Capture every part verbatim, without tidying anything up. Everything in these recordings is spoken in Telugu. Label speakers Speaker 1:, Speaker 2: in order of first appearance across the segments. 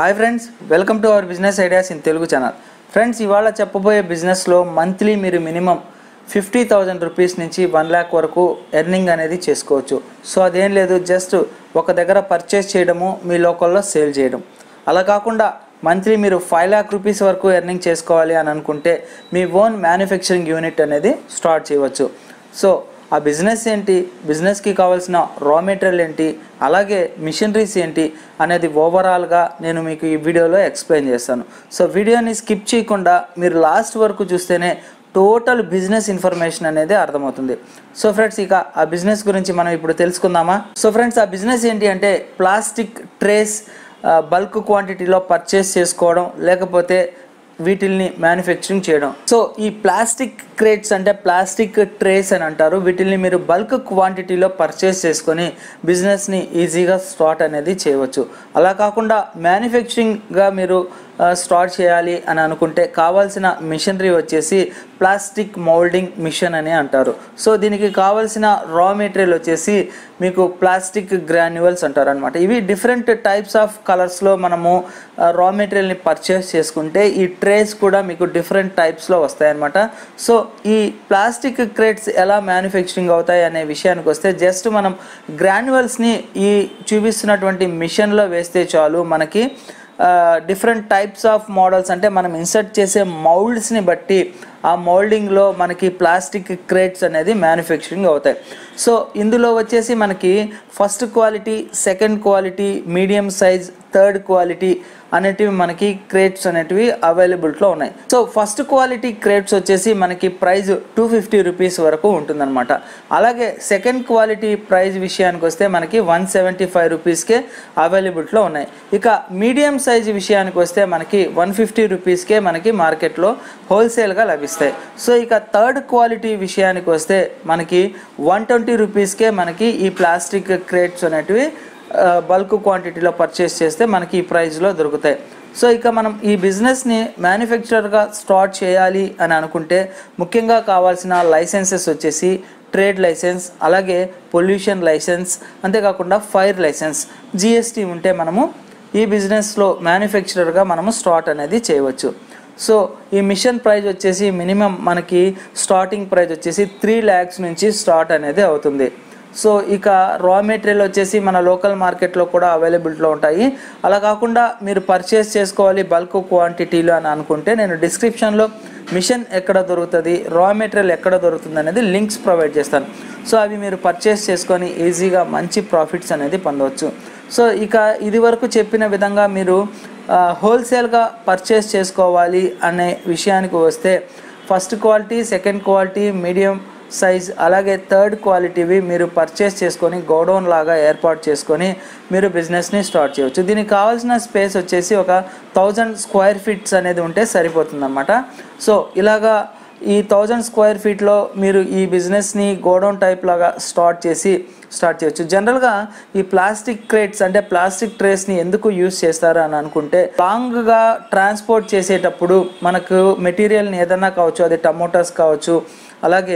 Speaker 1: Hi friends, welcome to our business ideas in Telugu channel. Friends, ఇవాళ చెప్పబోయే బిజినెస్లో మంత్లీ మీరు మినిమం ఫిఫ్టీ థౌజండ్ రూపీస్ నుంచి వన్ ల్యాక్ వరకు ఎర్నింగ్ అనేది చేసుకోవచ్చు. సో అదేం లేదు, జస్ట్ ఒక దగ్గర పర్చేస్ చేయడము, మీ లోకల్లో సేల్ చేయడం. అలా కాకుండా మంత్లీ మీరు ఫైవ్ ల్యాక్ రూపీస్ వరకు ఎర్నింగ్ చేసుకోవాలి అని అనుకుంటే మీ ఓన్ మ్యానుఫ్యాక్చరింగ్ యూనిట్ అనేది స్టార్ట్ చేయవచ్చు. సో ఆ బిజినెస్ ఏంటి, బిజినెస్కి కావాల్సిన రా మెటీరియల్ ఏంటి, అలాగే మిషనరీస్ ఏంటి అనేది ఓవరాల్గా నేను మీకు ఈ వీడియోలో ఎక్స్ప్లెయిన్ చేస్తాను. సో వీడియోని స్కిప్ చేయకుండా మీరు లాస్ట్ వరకు చూస్తేనే టోటల్ బిజినెస్ ఇన్ఫర్మేషన్ అనేది అర్థమవుతుంది. సో ఫ్రెండ్స్, ఇక ఆ బిజినెస్ గురించి మనం ఇప్పుడు తెలుసుకుందామా. సో ఫ్రెండ్స్, ఆ బిజినెస్ ఏంటి అంటే ప్లాస్టిక్ ట్రేస్ బల్క్ క్వాంటిటీలో పర్చేస్ చేసుకోవడం, లేకపోతే వీటిల్ని మ్యానుఫ్యాక్చరింగ్ చేయడం. సో ఈ ప్లాస్టిక్ క్రేట్స్ అంటే ప్లాస్టిక్ ట్రేస్ అని అంటారు. వీటిల్ని మీరు బల్క్ క్వాంటిటీలో పర్చేస్ చేసుకొని బిజినెస్ని ఈజీగా స్టార్ట్ అనేది చేయవచ్చు. అలా కాకుండా మ్యానుఫ్యాక్చరింగ్గా మీరు స్టార్ట్ చేయాలి అని అనుకుంటే కావాల్సిన మిషనరీ వచ్చేసి ప్లాస్టిక్ మౌల్డింగ్ మిషన్ అని అంటారు. సో దీనికి కావాల్సిన రా మెటీరియల్ వచ్చేసి మీకు ప్లాస్టిక్ గ్రాన్యువల్స్ అంటారు అనమాట. ఇవి డిఫరెంట్ టైప్స్ ఆఫ్ కలర్స్లో మనము రా మెటీరియల్ని పర్చేస్ చేసుకుంటే ఈ ట్రేస్ కూడా మీకు డిఫరెంట్ టైప్స్లో వస్తాయన్నమాట. సో ఈ ప్లాస్టిక్ క్రేట్స్ ఎలా మ్యానుఫ్యాక్చరింగ్ అవుతాయి అనే విషయానికి వస్తే జస్ట్ మనం గ్రాన్యువల్స్ని ఈ చూపిస్తున్నటువంటి మిషన్లో వేస్తే చాలు, మనకి డిఫరెంట్ టైప్స్ ఆఫ్ మోడల్స్ అంటే మనం ఇన్సర్ట్ చేసే మౌల్డ్స్ని బట్టి ఆ మౌల్డింగ్లో మనకి ప్లాస్టిక్ క్రేట్స్ అనేది మ్యానుఫ్యాక్చరింగ్ అవుతాయి. సో ఇందులో వచ్చేసి మనకి first quality, second quality, medium size, third quality అనేటివి మనకి క్రేట్స్ అనేటివి అవైలబిలిటీలో ఉన్నాయి. సో ఫస్ట్ క్వాలిటీ క్రేట్స్ వచ్చేసి మనకి ప్రైస్ టూ ఫిఫ్టీ రూపీస్ వరకు ఉంటుందన్నమాట. అలాగే సెకండ్ క్వాలిటీ ప్రైస్ విషయానికి వస్తే మనకి వన్ సెవెంటీ ఫైవ్ రూపీస్కే అవైలబిలిటీలో ఉన్నాయి. ఇక మీడియం సైజ్ విషయానికి వస్తే మనకి వన్ ఫిఫ్టీ రూపీస్కే మనకి మార్కెట్లో హోల్సేల్గా లభిస్తాయి. సో ఇక థర్డ్ క్వాలిటీ విషయానికి వస్తే మనకి వన్ ట్వంటీ రూపీస్కే మనకి ఈ ప్లాస్టిక్ క్రేట్స్ అనేటివి బల్క్ క్వాంటిటీలో పర్చేస్ చేస్తే మనకి ఈ ప్రైస్లో దొరుకుతాయి. సో ఇక మనం ఈ బిజినెస్ని మ్యానుఫ్యాక్చరర్గా స్టార్ట్ చేయాలి అని అనుకుంటే ముఖ్యంగా కావాల్సిన లైసెన్సెస్ వచ్చేసి ట్రేడ్ లైసెన్స్, అలాగే పొల్యూషన్ లైసెన్స్, అంతేకాకుండా ఫైర్ లైసెన్స్, జిఎస్టీ ఉంటే మనము ఈ బిజినెస్లో మ్యానుఫ్యాక్చరర్గా మనము స్టార్ట్ అనేది చేయవచ్చు. సో ఈ మిషన్ ప్రైస్ వచ్చేసి మినిమం మనకి స్టార్టింగ్ ప్రైస్ వచ్చేసి త్రీ ల్యాక్స్ నుంచి స్టార్ట్ అనేది అవుతుంది. సో ఇక రా మెటీరియల్ వచ్చేసి మన లోకల్ మార్కెట్లో కూడా అవైలబిలిటీలో ఉంటాయి. అలా కాకుండా మీరు పర్చేస్ చేసుకోవాలి బల్క్ క్వాంటిటీలో అని అనుకుంటే నేను డిస్క్రిప్షన్లో మిషన్ ఎక్కడ దొరుకుతుంది, రా మెటీరియల్ ఎక్కడ దొరుకుతుంది అనేది లింక్స్ ప్రొవైడ్ చేస్తాను. సో అవి మీరు పర్చేస్ చేసుకొని ఈజీగా మంచి ప్రాఫిట్స్ అనేది పొందవచ్చు. సో ఇక ఇది వరకు చెప్పిన విధంగా మీరు హోల్సేల్గా పర్చేస్ చేసుకోవాలి అనే విషయానికి వస్తే first quality, second quality, medium size, అలాగే థర్డ్ క్వాలిటీవి మీరు పర్చేస్ చేసుకొని గోడౌన్ లాగా ఏర్పాటు చేసుకొని మీరు బిజినెస్ని స్టార్ట్ చేయవచ్చు. దీనికి కావాల్సిన స్పేస్ వచ్చేసి ఒక థౌజండ్ స్క్వేర్ ఫీట్స్ అనేది ఉంటే సరిపోతుంది అన్నమాట. సో ఇలాగా ఈ థౌజండ్ స్క్వేర్ ఫీట్లో మీరు ఈ బిజినెస్ని గోడౌన్ టైప్ లాగా స్టార్ట్ చేసి స్టార్ట్ చేయొచ్చు. జనరల్గా ఈ ప్లాస్టిక్ క్రేట్స్ అంటే ప్లాస్టిక్ ట్రేస్ని ఎందుకు యూజ్ చేస్తారు అని అనుకుంటే లాంగ్గా ట్రాన్స్పోర్ట్ చేసేటప్పుడు మనకు మెటీరియల్ని ఏదైనా కావచ్చు, అది టమోటాస్ కావచ్చు, అలాగే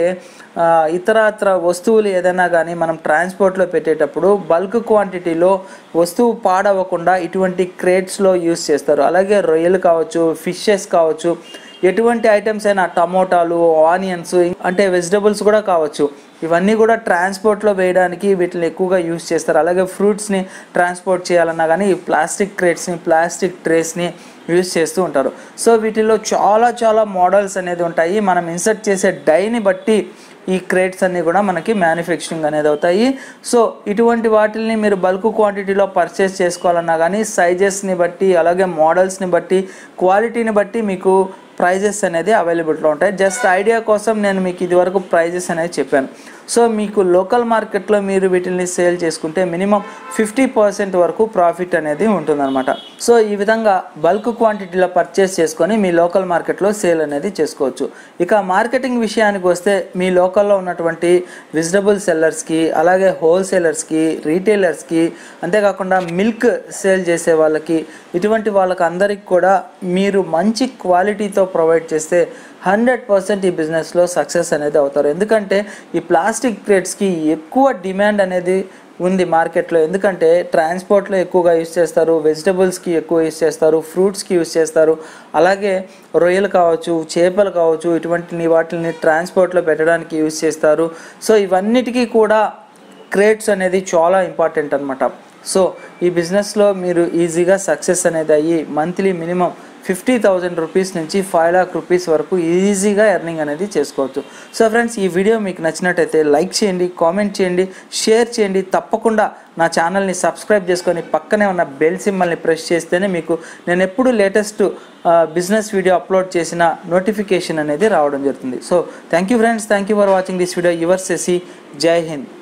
Speaker 1: ఇతర ఇతర వస్తువులు ఏదైనా కానీ మనం ట్రాన్స్పోర్ట్లో పెట్టేటప్పుడు బల్క్ క్వాంటిటీలో వస్తువు పాడవకుండా ఇటువంటి క్రేట్స్లో యూజ్ చేస్తారు. అలాగే రొయ్యలు కావచ్చు, ఫిషెస్ కావచ్చు, ఎటువంటి ఐటమ్స్ అయినా టమోటాలు, ఆనియన్స్ అంటే వెజిటబుల్స్ కూడా కావచ్చు, ఇవన్నీ కూడా ట్రాన్స్పోర్ట్లో వేయడానికి వీటిని ఎక్కువగా యూజ్ చేస్తారు. అలాగే ఫ్రూట్స్ని ట్రాన్స్పోర్ట్ చేయాలన్నా కానీ ఈ ప్లాస్టిక్ క్రేట్స్ని, ప్లాస్టిక్ ట్రేస్ని యూజ్ చేస్తూ ఉంటారు. సో వీటిలో చాలా చాలా మోడల్స్ అనేది ఉంటాయి. మనం ఇన్సర్ట్ చేసే డైని బట్టి ఈ క్రేట్స్ అన్నీ కూడా మనకి మ్యానుఫ్యాక్చరింగ్ అనేది అవుతాయి. సో ఇటువంటి వాటిని మీరు బల్క్ క్వాంటిటీలో పర్చేస్ చేసుకోవాలన్నా కానీ సైజెస్ని బట్టి, అలాగే మోడల్స్ని బట్టి, క్వాలిటీని బట్టి మీకు ప్రైజెస్ అనేది అవైలబిలిటీలో ఉంటాయి. జస్ట్ ఐడియా కోసం నేను మీకు ఇది వరకు ప్రైజెస్ అనేది చెప్పాను. సో మీకు లోకల్ మార్కెట్లో మీరు వీటిని సేల్ చేసుకుంటే మినిమం ఫిఫ్టీ పర్సెంట్ వరకు ప్రాఫిట్ అనేది ఉంటుందన్నమాట. సో ఈ విధంగా బల్క్ క్వాంటిటీలో పర్చేస్ చేసుకొని మీ లోకల్ మార్కెట్లో సేల్ అనేది చేసుకోవచ్చు. ఇక మార్కెటింగ్ విషయానికి వస్తే మీ లోకల్లో ఉన్నటువంటి వెజిటబుల్ సెల్లర్స్కి, అలాగే హోల్సేలర్స్కి, రీటైలర్స్కి, అంతేకాకుండా మిల్క్ సేల్ చేసే వాళ్ళకి, ఇటువంటి వాళ్ళకి అందరికి కూడా మీరు మంచి క్వాలిటీతో ప్రొవైడ్ చేస్తే హండ్రెడ్ పర్సెంట్ ఈ బిజినెస్లో సక్సెస్ అనేది అవుతారు. ఎందుకంటే ఈ ప్లాస్టిక్ క్రేట్స్కి ఎక్కువ డిమాండ్ అనేది ఉంది మార్కెట్లో. ఎందుకంటే ట్రాన్స్పోర్ట్లో ఎక్కువగా యూస్ చేస్తారు, వెజిటబుల్స్కి ఎక్కువ యూస్ చేస్తారు, ఫ్రూట్స్కి యూస్ చేస్తారు, అలాగే రొయ్యలు కావచ్చు, చేపలు కావచ్చు, ఇటువంటి వాటిని ట్రాన్స్పోర్ట్లో పెట్టడానికి యూస్ చేస్తారు. సో ఇవన్నిటికీ కూడా క్రేట్స్ అనేది చాలా ఇంపార్టెంట్ అనమాట. సో ఈ బిజినెస్లో మీరు ఈజీగా సక్సెస్ అనేది అయ్యి monthly minimum fifty thousand rupees నుంచి ఫైవ్ లాక్ రూపీస్ వరకు ఈజీగా ఎర్నింగ్ అనేది చేసుకోవచ్చు. సో ఫ్రెండ్స్, ఈ వీడియో మీకు నచ్చినట్టయితే లైక్ చేయండి, కామెంట్ చేయండి, షేర్ చేయండి. తప్పకుండా నా ఛానల్ని సబ్స్క్రైబ్ చేసుకొని పక్కనే ఉన్న బెల్ సింబల్ని ప్రెస్ చేస్తేనే మీకు నేను ఎప్పుడు లేటెస్ట్ బిజినెస్ వీడియో అప్లోడ్ చేసిన నోటిఫికేషన్ అనేది రావడం జరుగుతుంది. So thank you friends, thank you for watching this video. Your Shashi. జై హింద్.